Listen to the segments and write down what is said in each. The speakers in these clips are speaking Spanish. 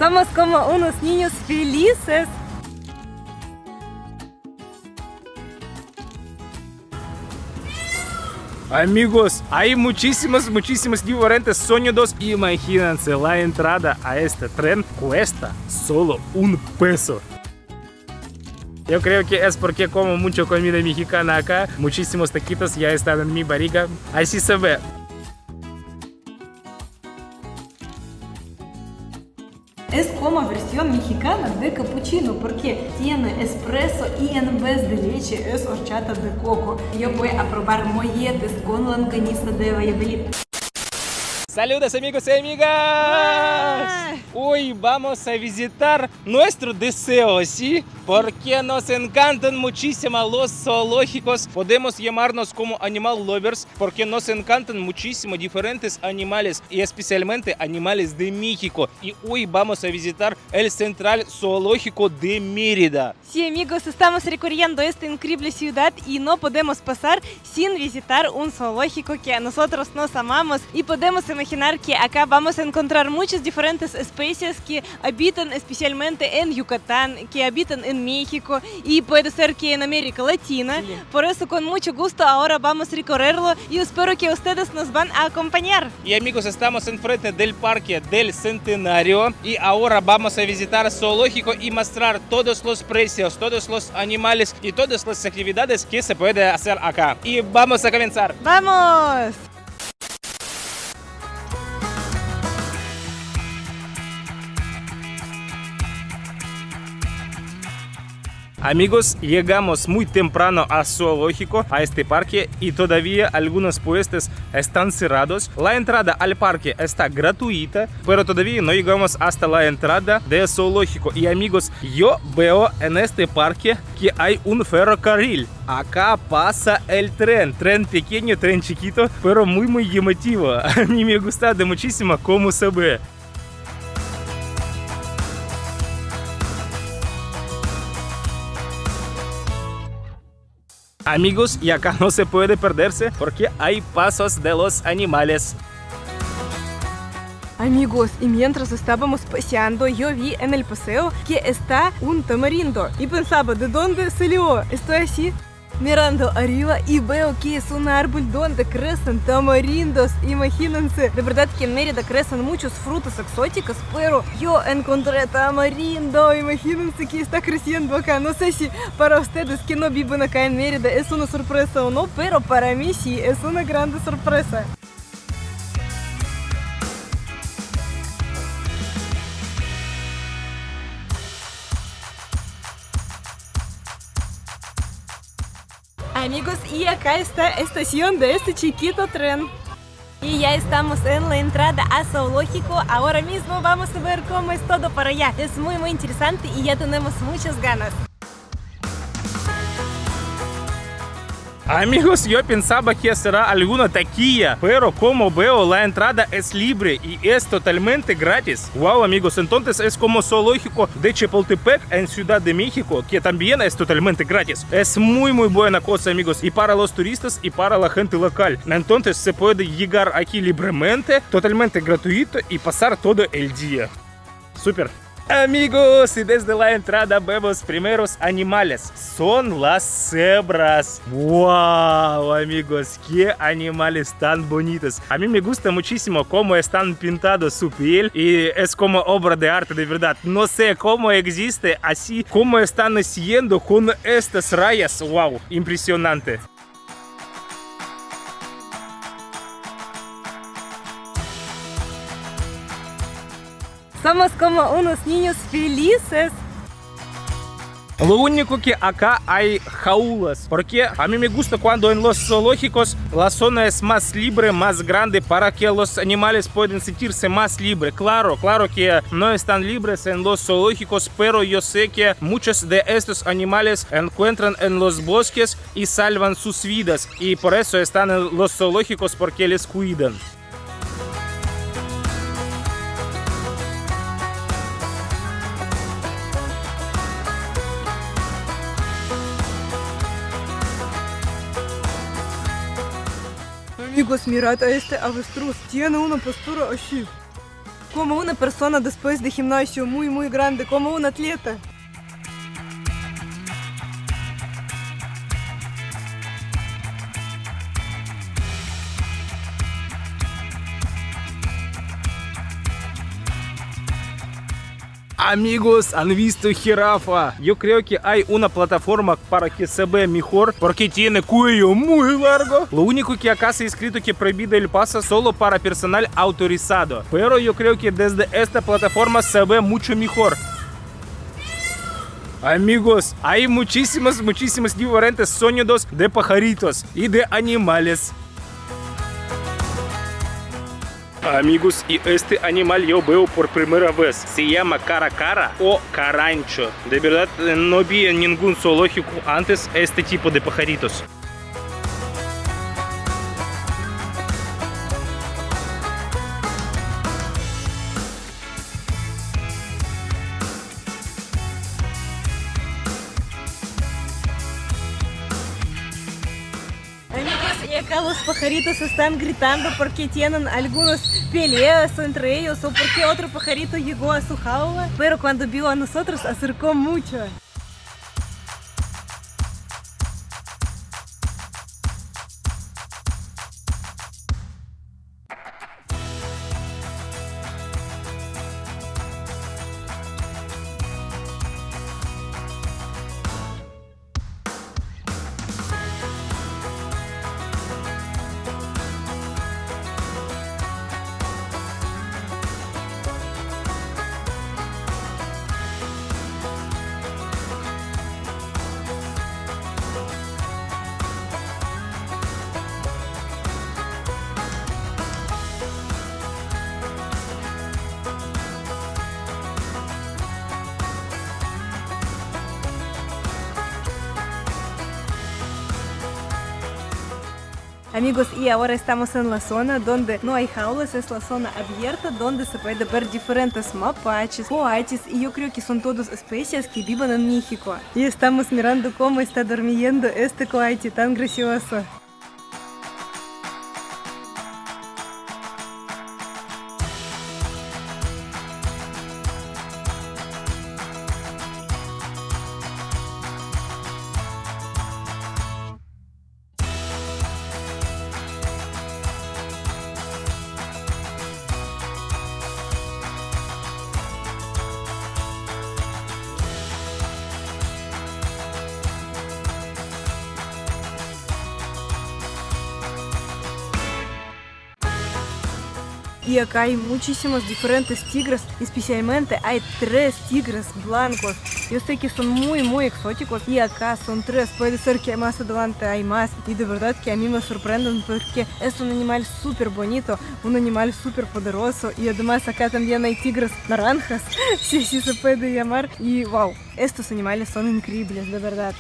Somos como unos niños felices. Amigos, hay muchísimos diferentes sonidos. Imagínense, la entrada a este tren cuesta solo $1. Yo creo que es porque como mucho comida mexicana acá, muchísimos taquitos ya están en mi barriga. Así se ve. Es como versión mexicana de capuchino porque tiene espresso y en vez de leche es horchata de coco. Yo voy a probar molletes con longaniza de Valladolid. Saludos amigos y amigas. Hoy vamos a visitar nuestro deseo, ¿sí? Porque nos encantan muchísimo los zoológicos. Podemos llamarnos como animal lovers porque nos encantan muchísimo diferentes animales y especialmente animales de México. Y hoy vamos a visitar el Central Zoológico de Mérida. Sí, amigos, estamos recorriendo esta increíble ciudad y no podemos pasar sin visitar un zoológico que a nosotros nos amamos y podemos imaginar que acá vamos a encontrar muchas diferentes especies que habitan especialmente en Yucatán, que habitan en México y puede ser que en América Latina. Sí. Por eso con mucho gusto ahora vamos a recorrerlo y espero que ustedes nos van a acompañar. Y amigos, estamos enfrente del Parque del Centenario y ahora vamos a visitar el zoológico y mostrar todos los precios, todos los animales y todas las actividades que se puede hacer acá. Y vamos a comenzar. ¡Vamos! Amigos, llegamos muy temprano al zoológico, a este parque, y todavía algunos puestos están cerrados. La entrada al parque está gratuita, pero todavía no llegamos hasta la entrada del zoológico. Y amigos, yo veo en este parque que hay un ferrocarril. Acá pasa el tren pequeño, tren chiquito, pero muy llamativo. A mí me gusta muchísimo cómo se ve. Amigos, y acá no se puede perderse porque hay pasos de los animales. Amigos, y mientras estábamos paseando, yo vi en el paseo que está un tamarindo y pensaba, ¿de dónde salió? Estoy así mirando arriba y veo que es un árbol donde crecen tamarindos. Imagínense, de verdad que en Mérida crecen muchos frutos exóticos, pero yo encontré tamarindo. Imagínense que está creciendo acá. No sé si para ustedes que no viven acá en Mérida es una sorpresa o no, pero para mí sí, es una grande sorpresa. Amigos, y acá está la estación de este chiquito tren. Y ya estamos en la entrada al zoológico. Ahora mismo vamos a ver cómo es todo para allá. Es muy interesante y ya tenemos muchas ganas. Amigos, yo pensaba que será alguna taquilla, pero como veo la entrada es libre y es totalmente gratis. Wow, amigos, entonces es como zoológico de Chapultepec en Ciudad de México, que también es totalmente gratis. Es muy buena cosa, amigos, y para los turistas y para la gente local. Entonces se puede llegar aquí libremente, totalmente gratuito y pasar todo el día. Súper. Amigos, y desde la entrada vemos primeros animales. Son las cebras. Wow, amigos, qué animales tan bonitos. A mí me gusta muchísimo cómo están pintados su piel y es como obra de arte, de verdad. No sé cómo existe así, cómo están haciendo con estas rayas. Wow, impresionante. Somos como unos niños felices. Lo único que acá hay jaulas, porque a mí me gusta cuando en los zoológicos la zona es más libre, más grande, para que los animales puedan sentirse más libres. Claro que no están libres en los zoológicos, pero yo sé que muchos de estos animales encuentran en los bosques y salvan sus vidas, y por eso están en los zoológicos, porque les cuidan. Amigos, mirad a este avestruz, tiene una postura así. como una persona después de gimnasio muy grande, como un atleta. Amigos, han visto jirafa. Yo creo que hay una plataforma para que se vea mejor porque tiene cuello muy largo. Lo único que acá se ha escrito que prohibido el paso solo para personal autorizado. Pero yo creo que desde esta plataforma se ve mucho mejor. Amigos, hay muchísimos diferentes sonidos de pajaritos y de animales. Amigos, y este animal yo veo por primera vez. Se llama caracara o carancho. De verdad, no vi en ningún zoológico antes este tipo de pajaritos. Y acá los pajaritos están gritando porque tienen algunas peleas entre ellos o porque otro pajarito llegó a su jaula, pero cuando vio a nosotros acercó mucho. Amigos, y ahora estamos en la zona donde no hay jaulas, es la zona abierta donde se puede ver diferentes mapaches, coaches y yo creo que son todas especies que viven en México. Y estamos mirando cómo está durmiendo este coache tan gracioso. Y acá hay muchísimos diferentes tigres, especialmente hay 3 tigres blancos. Yo sé que son muy exóticos y acá son 3, puede ser que más adelante hay más. Y de verdad que a mí me sorprenden porque es un animal súper bonito, un animal súper poderoso. Y además acá también hay tigres naranjas, si así se puede llamar. Y wow, estos animales son increíbles, de verdad.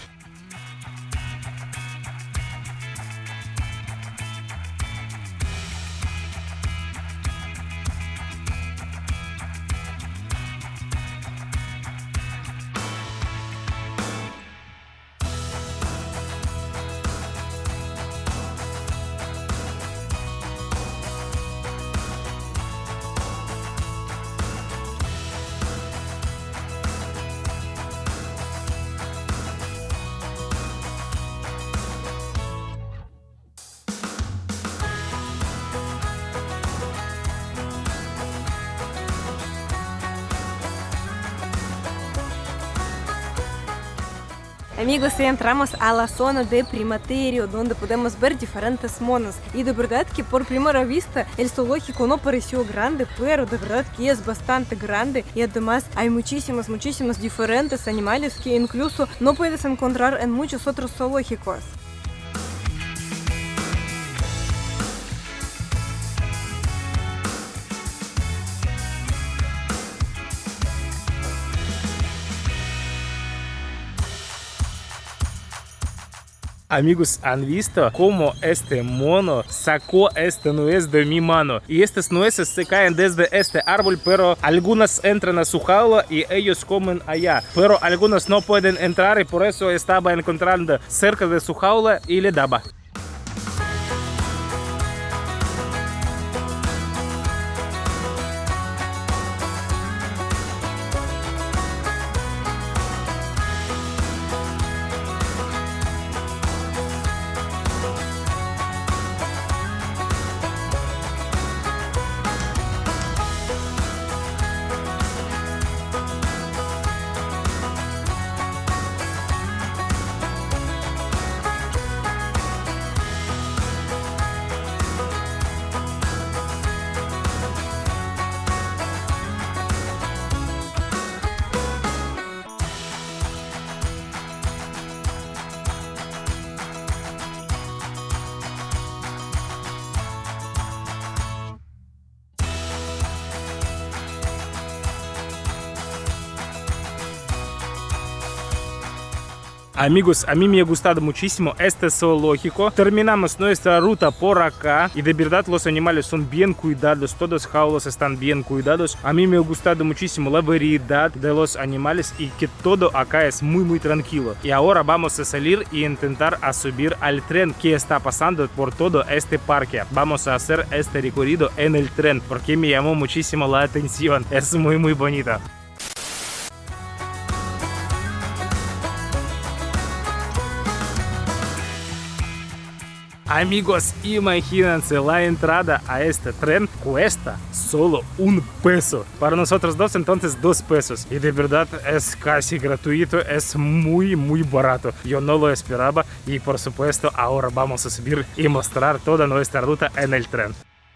Amigos, y entramos a la zona de primaterio, donde podemos ver diferentes monos. Y de verdad que por primera vista el zoológico no pareció grande, pero de verdad que es bastante grande. Y además hay muchísimos diferentes animales que incluso no puedes encontrar en muchos otros zoológicos. Amigos, ¿han visto cómo este mono sacó esta nuez de mi mano? Y estas nueces se caen desde este árbol, pero algunas entran a su jaula y ellos comen allá. Pero algunas no pueden entrar y por eso estaba encontrando cerca de su jaula y le daba. Amigos, a mí me ha gustado muchísimo este zoológico. Terminamos nuestra ruta por acá y de verdad los animales son bien cuidados, todos jaulas están bien cuidados. A mí me ha gustado muchísimo la variedad de los animales y que todo acá es muy tranquilo. Y ahora vamos a salir y intentar a subir al tren que está pasando por todo este parque. Vamos a hacer este recorrido en el tren porque me llamó muchísimo la atención. Es muy bonito. Amigos, imagínense, la entrada a este tren cuesta solo $1. Para nosotros dos, entonces, $2. Y de verdad es casi gratuito, es muy barato. Yo no lo esperaba y por supuesto ahora vamos a subir y mostrar toda nuestra ruta en el tren.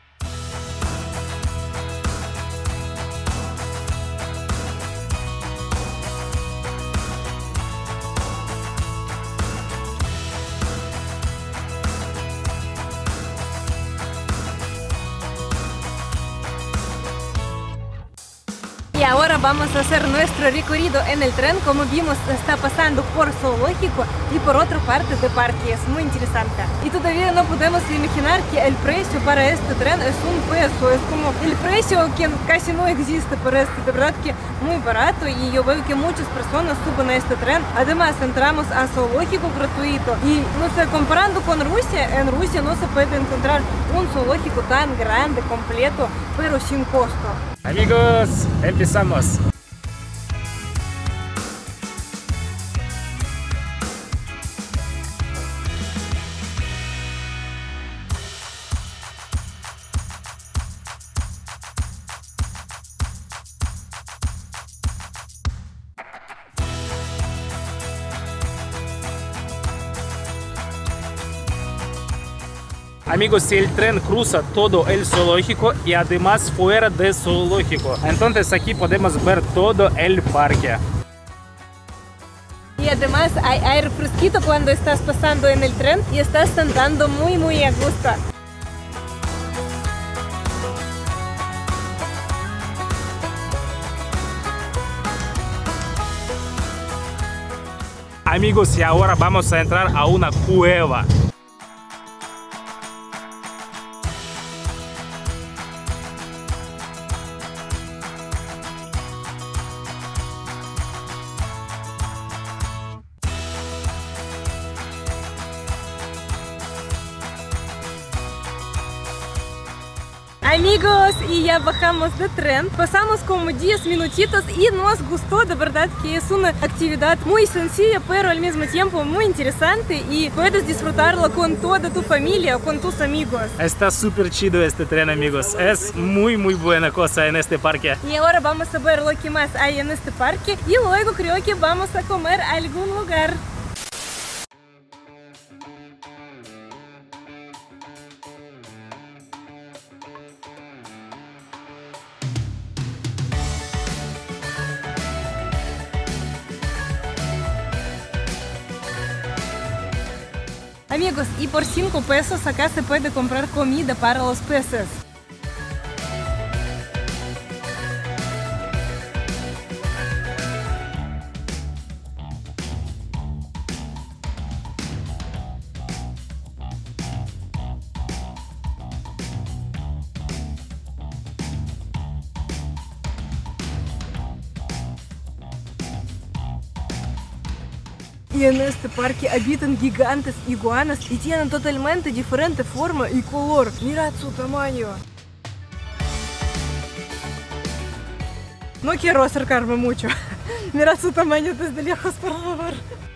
Y ahora vamos a hacer nuestro recorrido en el tren. Como vimos, está pasando por zoológico y por otra parte de parque. Es muy interesante. Y todavía no podemos imaginar que el precio para este tren es $1. Es como el precio que casi no existe para este. De verdad que muy barato. Y yo veo que muchas personas suben a este tren. Además, entramos a zoológico gratuito. Y no sé, comparando con Rusia, en Rusia no se puede encontrar un zoológico tan grande, completo, pero sin costo. Amigos, empezamos. Amigos, el tren cruza todo el zoológico y además fuera del zoológico. Entonces aquí podemos ver todo el parque. Y además hay aire fresquito cuando estás pasando en el tren y estás sentando muy a gusto. Amigos, y ahora vamos a entrar a una cueva. Amigos, y ya bajamos de tren, pasamos como 10 minutitos y nos gustó, de verdad que es una actividad muy sencilla, pero al mismo tiempo muy interesante y puedes disfrutarlo con toda tu familia, con tus amigos. Está súper chido este tren, amigos, es muy buena cosa en este parque. Y ahora vamos a ver lo que más hay en este parque y luego creo que vamos a comer a algún lugar. Amigos, y por $5 acá se puede comprar comida para los peces. Y en este parque habitan gigantes iguanas y tienen totalmente diferente forma y color. Mirad su tamaño. No quiero acercarme mucho. Mirad su tamaño desde lejos, por favor.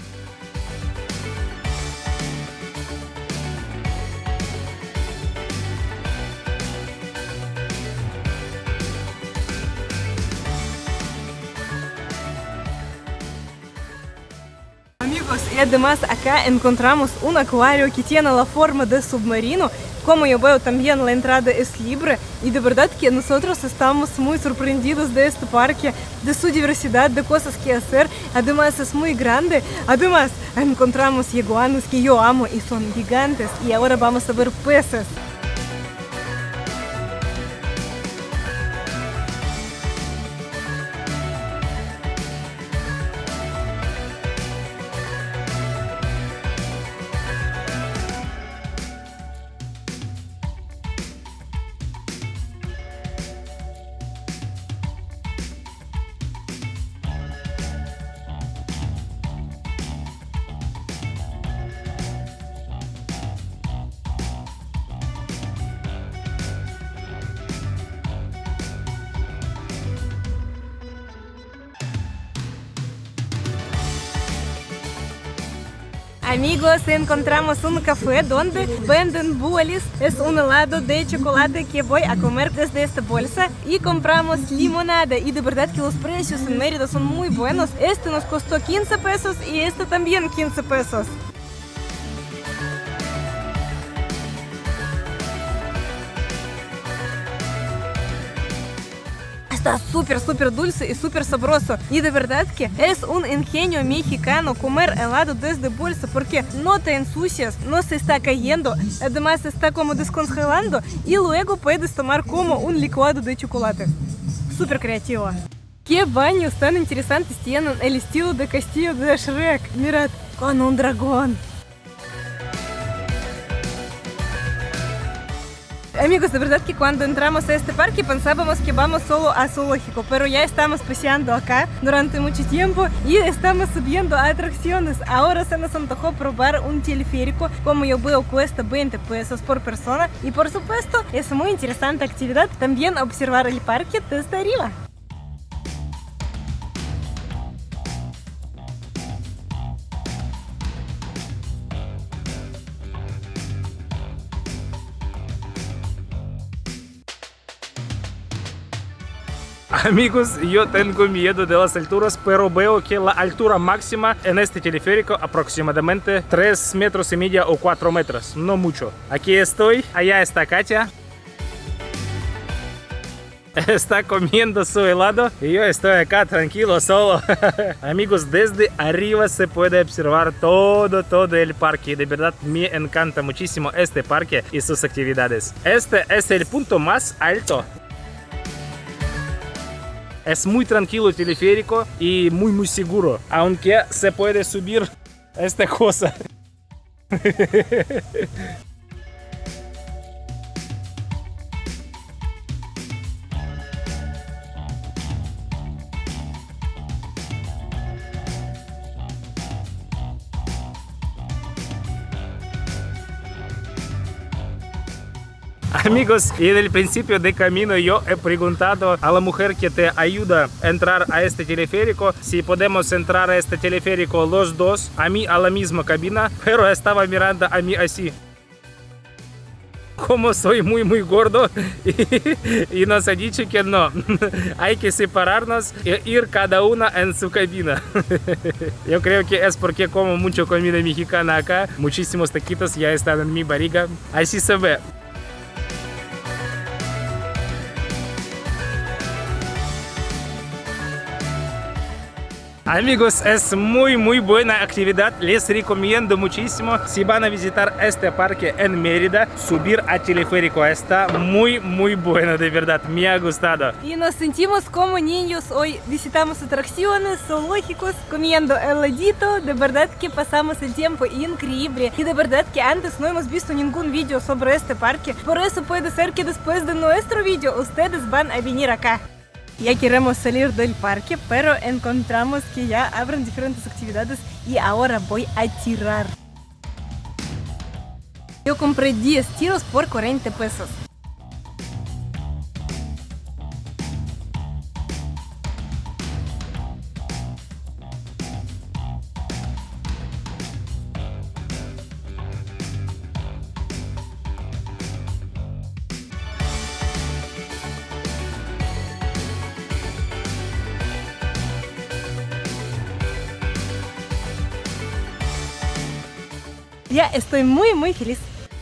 Y además acá encontramos un acuario que tiene la forma de submarino. Como yo veo, también la entrada es libre y de verdad que nosotros estamos muy sorprendidos de este parque, de su diversidad, de cosas que hacer. Además es muy grande. Además encontramos iguanas que yo amo y son gigantes. Y ahora vamos a ver peces. Amigos, encontramos un café donde venden bolis. Es un helado de chocolate que voy a comer desde esta bolsa. Y compramos limonada. Y de verdad que los precios en Mérida son muy buenos. Este nos costó 15 pesos y este también 15 pesos. Está súper dulce y súper sabroso. Y de verdad que es un ingenio mexicano comer helado desde bolsa porque no te ensucias, no se está cayendo, además está como descongelando y luego puedes tomar como un licuado de chocolate. Súper creativo. ¿Qué baños tan interesantes tienen el estilo de castillo de Shrek? Mirad, con un dragón. Amigos, de verdad que cuando entramos a este parque pensábamos que vamos solo a zoológico, pero ya estamos paseando acá durante mucho tiempo y estamos subiendo a atracciones. Ahora se nos antojó probar un teleférico, como yo veo cuesta 20 pesos por persona y por supuesto es muy interesante actividad también observar el parque desde arriba. Amigos, yo tengo miedo de las alturas, pero veo que la altura máxima en este teleférico aproximadamente 3,5 metros o 4 metros, no mucho. Aquí estoy, allá está Katia. Está comiendo su helado y yo estoy acá tranquilo solo. Amigos, desde arriba se puede observar todo el parque. De verdad me encanta muchísimo este parque y sus actividades. Este es el punto más alto. Es muy tranquilo el teleférico y muy seguro, aunque se puede subir esta cosa. Amigos, y en el principio de camino yo he preguntado a la mujer que te ayuda a entrar a este teleférico si podemos entrar a este teleférico los dos, a mí a la misma cabina, pero estaba mirando a mí así. Como soy muy gordo y nos ha dicho que no, hay que separarnos e ir cada una en su cabina. Yo creo que es porque como mucho comida mexicana acá, muchísimos taquitos ya están en mi barriga, así se ve. Amigos, es muy buena actividad, les recomiendo muchísimo si van a visitar este parque en Mérida, subir a teleférico, está muy bueno, de verdad, me ha gustado. Y nos sentimos como niños, hoy visitamos atracciones, zoológicos, comiendo heladito, de verdad que pasamos el tiempo increíble y de verdad que antes no hemos visto ningún vídeo sobre este parque, por eso puede ser que después de nuestro vídeo ustedes van a venir acá. Ya queremos salir del parque, pero encontramos que ya abren diferentes actividades y ahora voy a tirar. Yo compré 10 tiros por 40 pesos. Ya estoy muy feliz.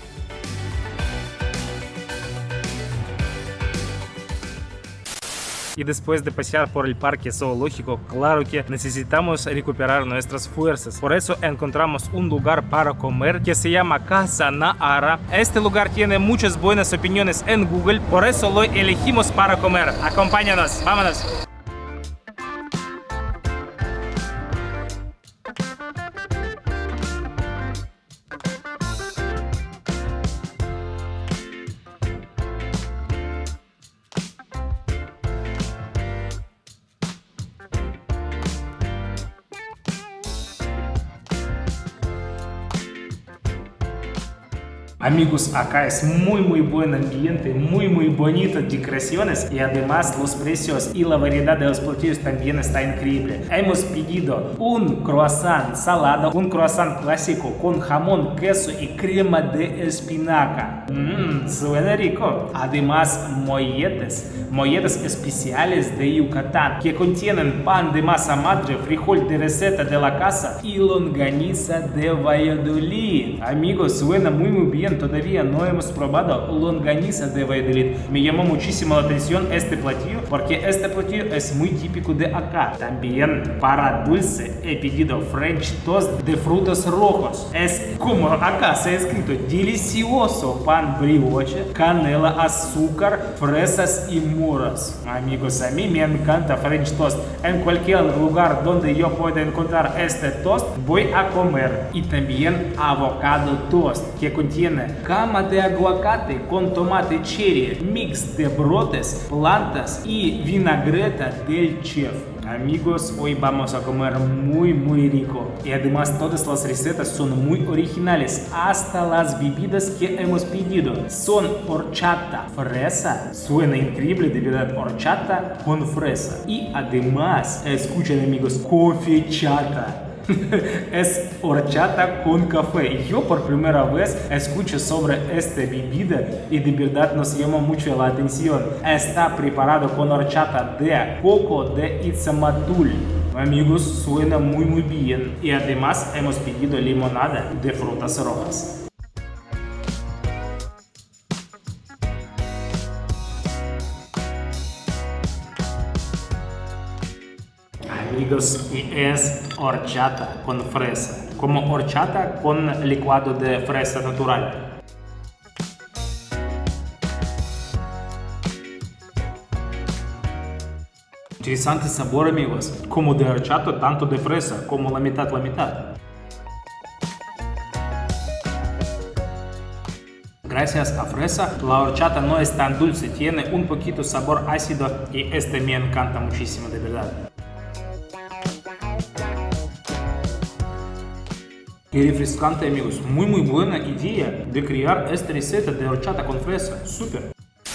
Y después de pasear por el parque zoológico, claro que necesitamos recuperar nuestras fuerzas. Por eso encontramos un lugar para comer que se llama Casa Nahara. Este lugar tiene muchas buenas opiniones en Google, por eso lo elegimos para comer. Acompáñanos, vámonos. Amigos, acá es muy buen ambiente, muy bonito decoraciones y además los precios y la variedad de los platillos también está increíble. Hemos pedido un croissant salado, un croissant clásico con jamón, queso y crema de espinaca. Suena rico. Además, molletes especiales de Yucatán que contienen pan de masa madre, frijol de receta de la casa y longaniza de Valladolid. Amigos, suena muy bien. Todavía no hemos probado longaniza de Valladolid. Me llamó muchísimo la atención este platillo porque este platillo es muy típico de acá. También para dulce he pedido French toast de frutos rojos. Es como acá se ha escrito, delicioso pan brioche, canela, azúcar, fresas y moras. Amigos, a mí me encanta French toast. En cualquier lugar donde yo pueda encontrar este toast voy a comer. Y también avocado toast que contiene cama de aguacate con tomate cherry, mix de brotes, plantas y vinagreta del chef. Amigos, hoy vamos a comer muy rico y además todas las recetas son muy originales, hasta las bebidas que hemos pedido son horchata, fresa, suena increíble de verdad, horchata con fresa y además, escuchen amigos, coffee chata. Es horchata con café. Yo por primera vez escucho sobre esta bebida y de verdad nos llama mucho la atención. Está preparado con horchata de coco de Itzamatul. Amigos, suena muy bien. Y además hemos pedido limonada de frutas rojas. Amigos, y es horchata con fresa, como horchata con licuado de fresa natural. Interesante sabor, amigos, como de horchata, tanto de fresa, como la mitad. Gracias a fresa, la horchata no es tan dulce, tiene un poquito sabor ácido y este me encanta muchísimo, de verdad. Qué refrescante, amigos, muy buena idea de crear esta receta de horchata con fresa, súper.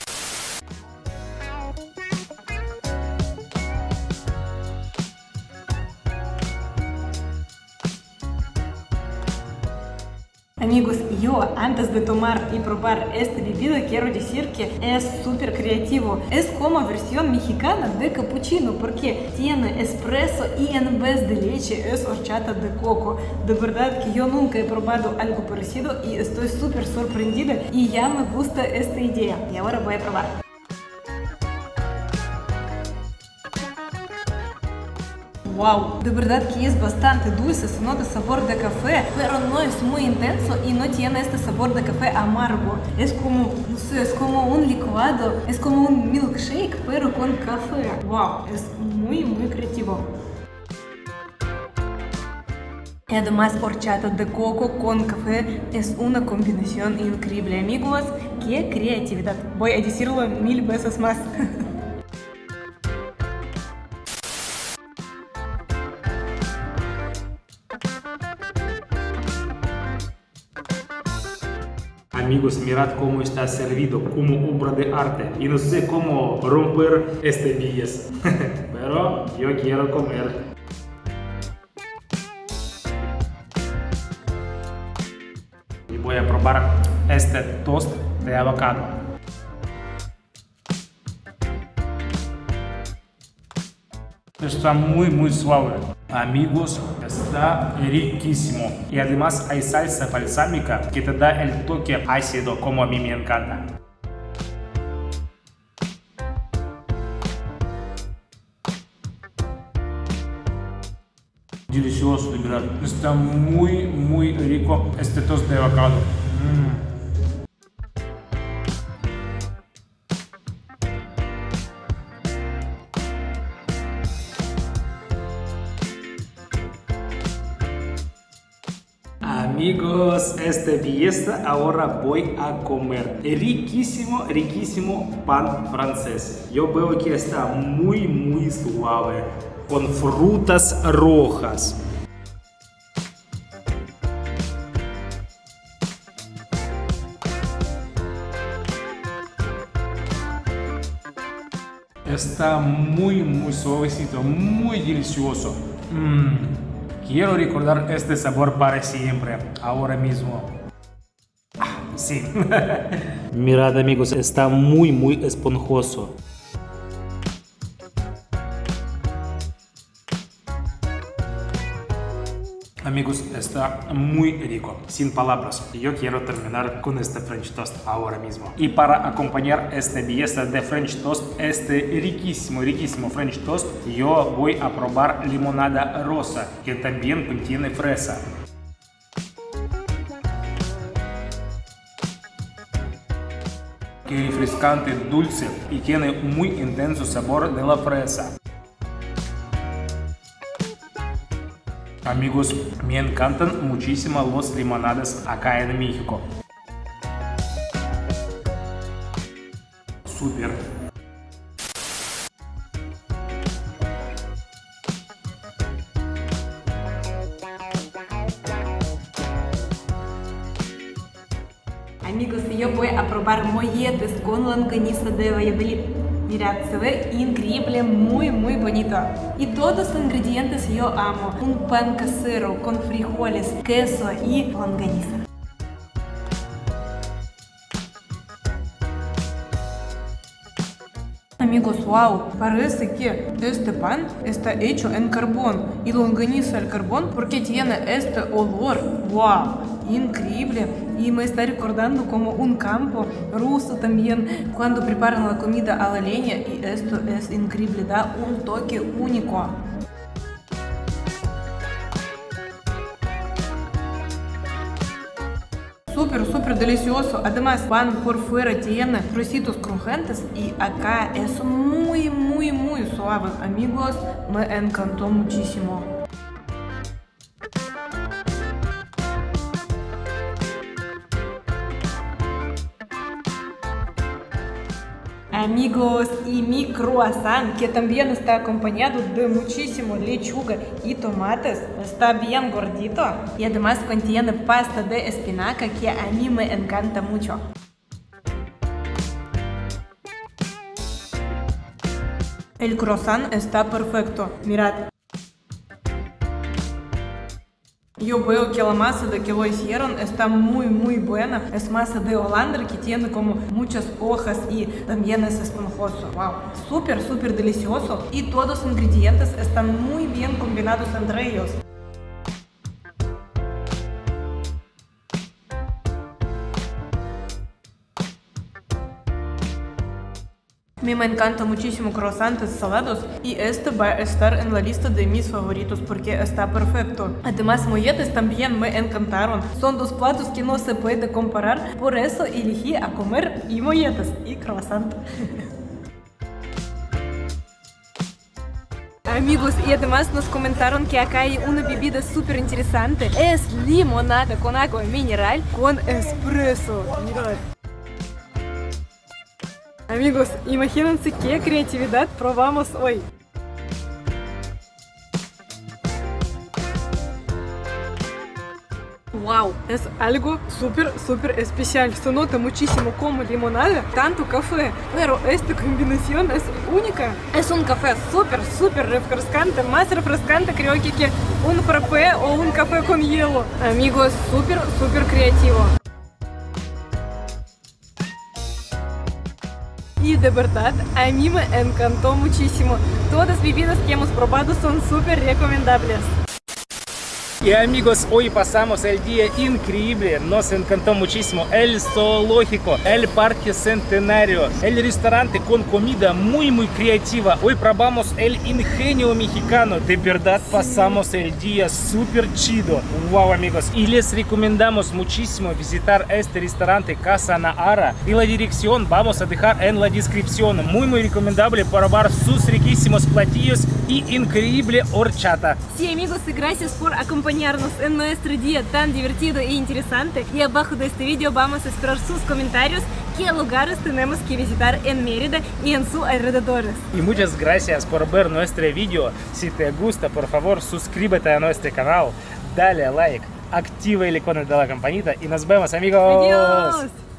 Amigos, yo antes de tomar y probar esta bebida quiero decir que es súper creativo. Es como versión mexicana de capuchino porque tiene espresso y en vez de leche es horchata de coco. De verdad que yo nunca he probado algo parecido y estoy súper sorprendida y ya me gusta esta idea. Y ahora voy a probar. Wow, de verdad que es bastante dulce, se nota sabor de café, pero no es muy intenso y no tiene este sabor de café amargo. Es como, no sé, es como un licuado, es como un milkshake, pero con café. Wow, es muy creativo. Y además horchata de coco con café es una combinación increíble, amigos. ¡Qué creatividad! Voy a decirlo 1000 veces más. Amigos, mirad cómo está servido como obra de arte y no sé cómo romper este belleza, pero yo quiero comer. Y voy a probar este toast de avocado. Está muy suave. Amigos, está riquísimo. Y además hay salsa balsámica que te da el toque ácido como a mí me encanta. Delicioso, de verdad. Está muy rico este toast de avocado. Amigos, esta belleza ahora voy a comer. Riquísimo pan francés. Yo veo que está muy suave, con frutas rojas. está muy suavecito, muy delicioso. Quiero recordar este sabor para siempre, ahora mismo. Sí. Mirad, amigos, está muy esponjoso. Amigos, está muy rico, sin palabras. Yo quiero terminar con este French Toast ahora mismo. Y para acompañar esta belleza de French Toast, este riquísimo French Toast, yo voy a probar limonada rosa, que también contiene fresa. Que refrescante, dulce y tiene muy intenso sabor de la fresa. Amigos, me encantan muchísimo los limonadas acá en México. Súper. Amigos, yo voy a probar molletes con longaniza de Valladolid. Mirad, se ve increíble, muy bonito. Y todos los ingredientes yo amo. Un pan casero con frijoles, queso y longaniza. Amigos, wow, parece que este pan está hecho en carbón y longaniza al carbón porque tiene este olor. Wow, increíble. Y me está recordando como un campo ruso también cuando preparan la comida a la leña y esto es increíble, da un toque único. Súper delicioso. Además, pan por fuera tiene trocitos crujientes y acá es muy suave. Amigos, me encantó muchísimo. Amigos, y mi croissant, que también está acompañado de muchísimo lechuga y tomates, está bien gordito y además contiene pasta de espinaca que a mí me encanta mucho. El croissant está perfecto, mirad. Yo veo que la masa de que lo hicieron está muy buena. Es masa de holandre que tiene como muchas hojas y también es esponjoso. Wow, súper delicioso. Y todos los ingredientes están muy bien combinados entre ellos. Me encantan muchísimo croissants salados y este va a estar en la lista de mis favoritos porque está perfecto. Además, molletes también me encantaron. Son dos platos que no se puede comparar, por eso elegí a comer y molletes y croissant. Amigos, y además nos comentaron que acá hay una bebida súper interesante. Es limonada con agua mineral con espresso. Mirad. Amigos, imagínense qué creatividad probamos hoy. Wow, es algo súper especial. Se nota muchísimo como limonada, tanto café, pero esta combinación es única. Es un café súper refrescante, más refrescante creo que un frappé o un café con hielo. Amigos, súper creativo. Y de verdad, a mí me encantó muchísimo. Todas las bebidas que hemos probado son súper recomendables. Y amigos, hoy pasamos el día increíble, nos encantó muchísimo el zoológico, el parque centenario, el restaurante con comida muy creativa. Hoy probamos el ingenio mexicano, de verdad pasamos el día súper chido. Wow, amigos, y les recomendamos muchísimo visitar este restaurante Casa Nahara y la dirección vamos a dejar en la descripción. Muy recomendable probar sus riquísimos platillos y increíble horchata. Sí, amigos, y gracias por acompañarnos en nuestro día tan divertido e interesante. Y abajo de este video vamos a esperar sus comentarios, qué lugares tenemos que visitar en Mérida y en sus alrededores. Y muchas gracias por ver nuestro video. Si te gusta, por favor, suscríbete a nuestro canal, dale like, activa el icono de la campanita y nos vemos, amigos. Adiós.